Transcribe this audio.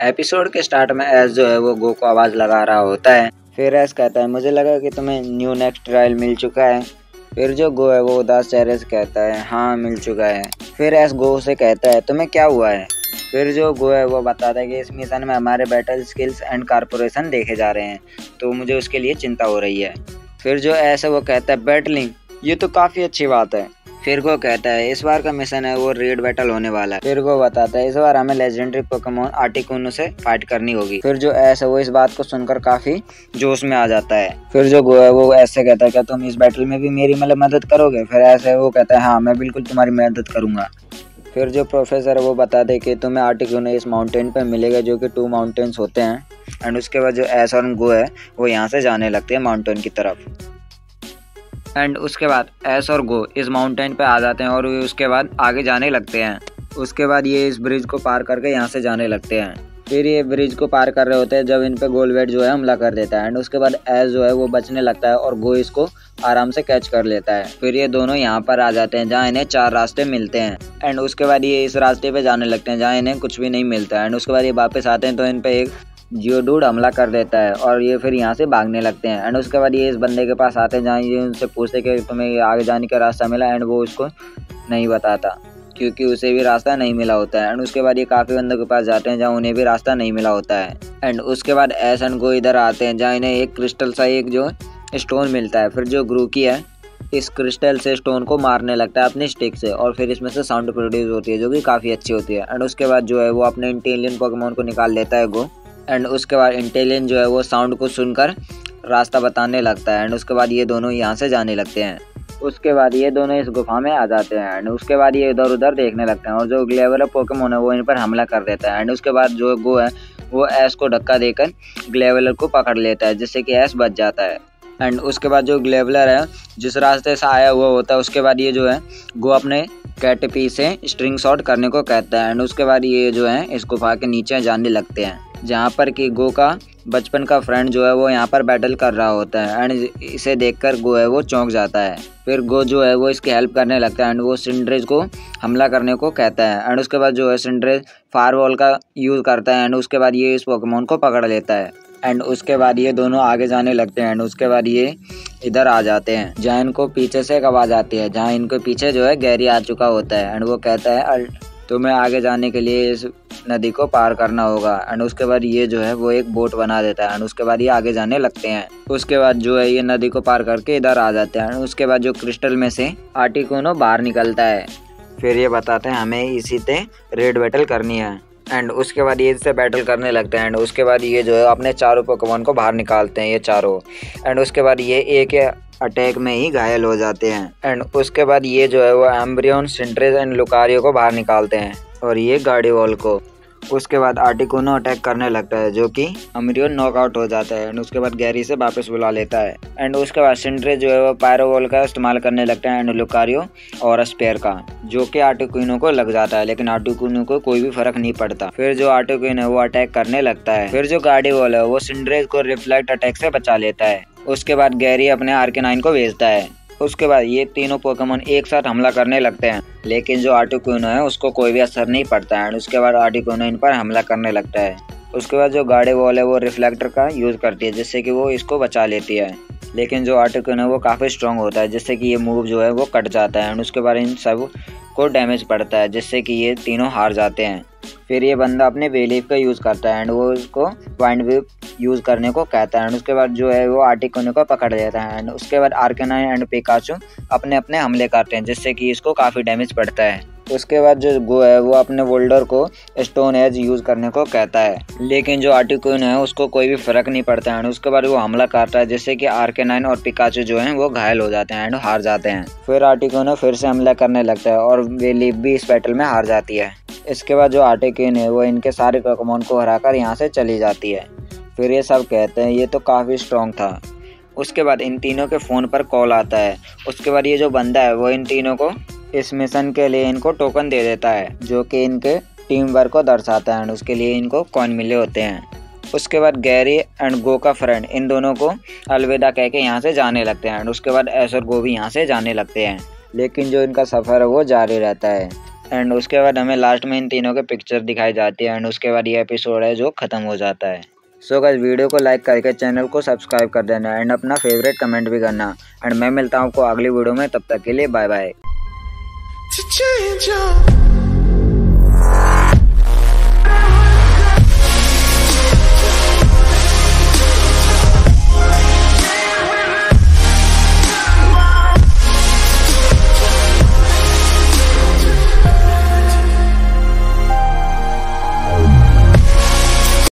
Episode के start में S जो है वो गो को आवाज़ लगा रहा होता है। फिर एस कहता है मुझे लगा कि तुम्हें न्यू नेक्स्ट ट्रायल मिल चुका है। फिर जो गो है वो उदास चेहरे से कहता है हाँ मिल चुका है। फिर एस गो से कहता है तुम्हें क्या हुआ है। फिर जो गो है वो बताता है कि इस मिशन में हमारे बैटल स्किल्स एंड कॉर्पोरेशन देखे जा रहे हैं, तो मुझे उसके लिए चिंता हो रही है। फिर जो एस है वो कहता है बैटलिंग, ये तो काफ़ी अच्छी बात है। फिर वो कहता है इस बार का मिशन है वो रेड बैटल होने वाला है। फिर वो बताता है इस बार हमें लेजेंडरी पोकेमोन आर्टिकुनो से फाइट करनी होगी। फिर जो एस है वो इस बात को सुनकर काफी जोश में आ जाता है। फिर जो गो है वो ऐसे कहता है क्या तुम इस बैटल में भी मेरी मदद करोगे। फिर ऐसे वो कहता है हाँ मैं बिल्कुल तुम्हारी मदद करूंगा। फिर जो प्रोफेसर है वो बता दे कि तुम्हें आर्टिकुनो इस माउंटेन पे मिलेगा जो कि 2 माउंटेन्स होते हैं। एंड उसके बाद जो एस और गो है वो यहाँ से जाने लगते हैं माउंटेन की तरफ। एंड उसके बाद एस और गो इस माउंटेन पे आ जाते हैं और उसके बाद आगे जाने लगते हैं। उसके बाद ये इस ब्रिज को पार करके यहाँ से जाने लगते हैं। फिर ये ब्रिज को पार कर रहे होते हैं जब इन पे गोलवेट जो है हमला कर देता है। एंड उसके बाद एस जो है वो बचने लगता है और गो इसको आराम से कैच कर लेता है। फिर ये दोनों यहाँ पर आ जाते हैं जहाँ इन्हें 4 रास्ते मिलते हैं। एंड उसके बाद ये इस रास्ते पे जाने लगते हैं जहाँ इन्हें कुछ भी नहीं मिलता है। एंड उसके बाद ये वापस आते हैं तो इन पे एक जियोडूड हमला कर देता है और ये फिर यहाँ से भागने लगते हैं। एंड उसके बाद ये इस बंदे के पास आते हैं जहाँ ये उनसे पूछते कि तुम्हें आगे जाने का रास्ता मिला। एंड वो उसको नहीं बताता क्योंकि उसे भी रास्ता नहीं मिला होता है। एंड उसके बाद ये काफ़ी बंदों के पास जाते हैं जहाँ उन्हें भी रास्ता नहीं मिला होता है। एंड उसके बाद एस एंड गो इधर आते हैं जहाँ इन्हें एक क्रिस्टल सा एक जो स्टोन मिलता है। फिर जो ग्रूकी है इस क्रिस्टल से स्टोन को मारने लगता है अपनी स्टिक से और फिर इसमें से साउंड प्रोड्यूस होती है जो कि काफ़ी अच्छी होती है। एंड उसके बाद जो है वो अपने इंटेलिजेंट पोकेमोन को निकाल लेता है गो। एंड उसके बाद इंटेलिजेंट जो है वो साउंड को सुनकर रास्ता बताने लगता है। एंड उसके बाद ये दोनों यहाँ से जाने लगते हैं। उसके बाद ये दोनों इस गुफा में आ जाते हैं। एंड उसके बाद ये इधर उधर देखने लगते हैं और जो ग्लेवलर पोकेमोन है वो इन पर हमला कर देता है। एंड उसके बाद जो गो है वो एस को धक्का देकर ग्लेवलर को पकड़ लेता है जिससे कि एस बच जाता है। एंड उसके बाद जो ग्लेवलर है जिस रास्ते से आया हुआ होता है उसके बाद ये जो है गो अपने कैटपी से स्ट्रिंग शॉट करने को कहता है। एंड उसके बाद ये जो है इस गुफा के नीचे जाने लगते हैं जहाँ पर कि गो का बचपन का फ्रेंड जो है वो यहाँ पर बैटल कर रहा होता है। एंड इसे देखकर गो है वो चौंक जाता है। फिर गो जो है वो इसकी हेल्प करने लगता है एंड वो सिंड्रेज को हमला करने को कहता है। एंड उसके बाद जो है सिंड्रेज फायरवॉल का यूज़ करता है। एंड उसके बाद ये इस पोकेमोन को पकड़ लेता है। एंड उसके बाद ये दोनों आगे जाने लगते हैं। एंड उसके बाद ये इधर आ जाते हैं जहाँ इनको पीछे से एक आवाज़ आती है जहाँ इनके पीछे जो है गैरी आ चुका होता है। एंड वो कहता है तुम्हें आगे जाने के लिए इस नदी को पार करना होगा। एंड उसके बाद ये जो है वो एक बोट बना देता है। एंड उसके बाद ये आगे जाने लगते हैं। उसके बाद जो है ये नदी को पार करके इधर आ जाते हैं। उसके बाद जो क्रिस्टल में से आर्टिकुनो बाहर निकलता है। फिर ये बताते हैं हमें इसी से रेड बैटल करनी है। एंड उसके बाद ये इससे बैटल करने लगते हैं। एंड उसके बाद ये जो है अपने चारों पोकेमोन को बाहर निकालते हैं ये चारों। एंड उसके बाद ये एक अटैक में ही घायल हो जाते हैं। एंड उसके बाद ये जो है वो एम्ब्रियन, सिंट्रेज एंड लुकारियो को बाहर निकालते हैं और ये गार्डिवॉल को। उसके बाद आर्टिकुनो अटैक करने लगता है जो कि एम्ब्रियन नॉकआउट हो जाता है। एंड उसके बाद गैरी से वापस बुला लेता है। एंड उसके बाद सिंट्रेज जो है वो पायरोवॉल का इस्तेमाल करने लगता है एंड लुकारियो और स्पेयर का जो कि आर्टिकुनो को लग जाता है, लेकिन आर्टिकुनो को कोई भी फर्क नहीं पड़ता। फिर जो आर्टिकुनो है वो अटैक करने लगता है। फिर जो गार्डिवॉल है वो सिंट्रेज को रिफ्लेक्ट अटैक से बचा लेता है। उसके बाद गैरी अपने आर्केनाइन को भेजता है। उसके बाद ये तीनों पोकेमोन एक साथ हमला करने लगते हैं, लेकिन जो आर्टिकुनो है उसको कोई भी असर नहीं पड़ता है। उसके बाद आर्टिकुनो इन पर हमला करने लगता है। उसके बाद जो गार्डिवॉल है वो रिफ्लेक्टर का यूज़ करती है जिससे कि वो इसको बचा लेती है, लेकिन जो आर्टिकुनो है वो काफ़ी स्ट्रॉन्ग होता है जिससे कि ये मूव जो है वो कट जाता है। उसके बाद इन सब को डैमेज पड़ता है जिससे कि ये तीनों हार जाते हैं। फिर ये बंदा अपने वेलीफ का यूज़ करता है एंड वो उसको वाइंड वेव यूज़ करने को कहता है। एंड उसके बाद जो है वो आर्टिकुनो को पकड़ लेता है। एंड उसके बाद आर्केनाइन एंड पिकाचू अपने अपने हमले करते हैं जिससे कि इसको काफ़ी डैमेज पड़ता है। उसके बाद जो गो है वो अपने वोल्डर को स्टोन एज यूज़ करने को कहता है, लेकिन जो आर्टिकुनो है उसको कोई भी फर्क नहीं पड़ता है। उसके बाद वो हमला करता है जिससे कि आर्केनाइन और पिकाचू जो हैं वो घायल हो जाते हैं एंड हार जाते हैं। फिर आर्टिकुनो फिर से हमला करने लगता है और वेलीफ भी इस बैटल में हार जाती है। इसके बाद जो आर्टिकुनो है वो इनके सारे पोकेमोन को हराकर यहाँ से चली जाती है। फिर ये सब कहते हैं ये तो काफ़ी स्ट्रॉन्ग था। उसके बाद इन तीनों के फ़ोन पर कॉल आता है। उसके बाद ये जो बंदा है वो इन तीनों को इस मिशन के लिए इनको टोकन दे देता है जो कि इनके टीम वर्क को दर्शाता है। उसके लिए इनको कॉइन मिले होते हैं। उसके बाद गैरी एंड गो का फ्रेंड इन दोनों को अलविदा कह के यहाँ से जाने लगते हैं। उसके बाद एस और गो भी यहाँ से जाने लगते हैं, लेकिन जो इनका सफ़र है वो जारी रहता है। एंड उसके बाद हमें लास्ट में इन तीनों के पिक्चर दिखाई जाती है एंड उसके बाद ये एपिसोड है जो खत्म हो जाता है। सो गाइस वीडियो को लाइक करके चैनल को सब्सक्राइब कर देना एंड अपना फेवरेट कमेंट भी करना एंड मैं मिलता हूँ आपको अगली वीडियो में, तब तक के लिए बाय बाय।